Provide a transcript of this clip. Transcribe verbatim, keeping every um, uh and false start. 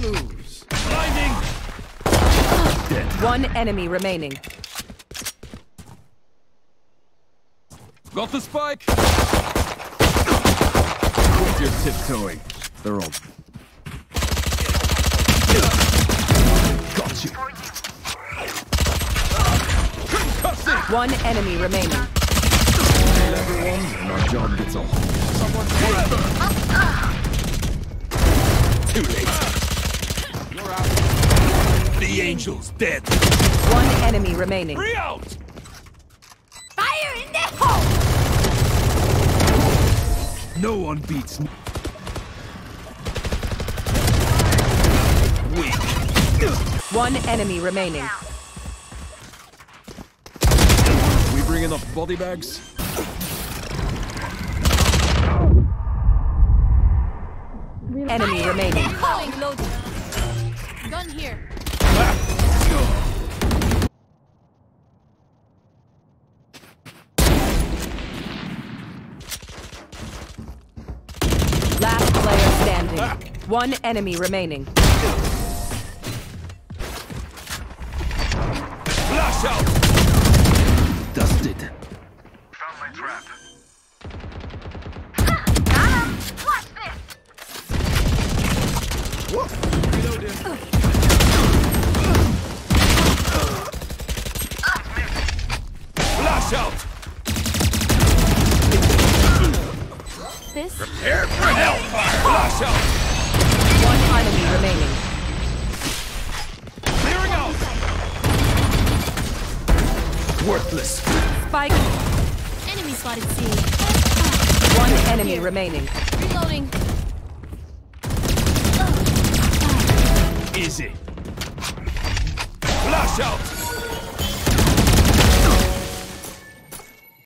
lose. Blinding. Dead. One enemy remaining. Got the spike. You're tiptoeing. They're all. Got you. Concussing. One enemy remaining. Kill everyone, and our job gets on. Someone forever. Too late. You're out. The angel's dead. One enemy remaining. Free out. Fire in the hole! No one beats me. Weak. One enemy remaining. We bring enough body bags? Enemy remaining. Calling loaded. Gun here. Last player standing. One enemy remaining. Flash out! Dusted. Found my trap. Watch this! Reloading. Flash out! This? Prepare for hellfire! Flash out! One enemy remaining. Clearing out! Worthless. Spike. Enemy spotted C. One enemy remaining. Reloading. Easy. Flash out!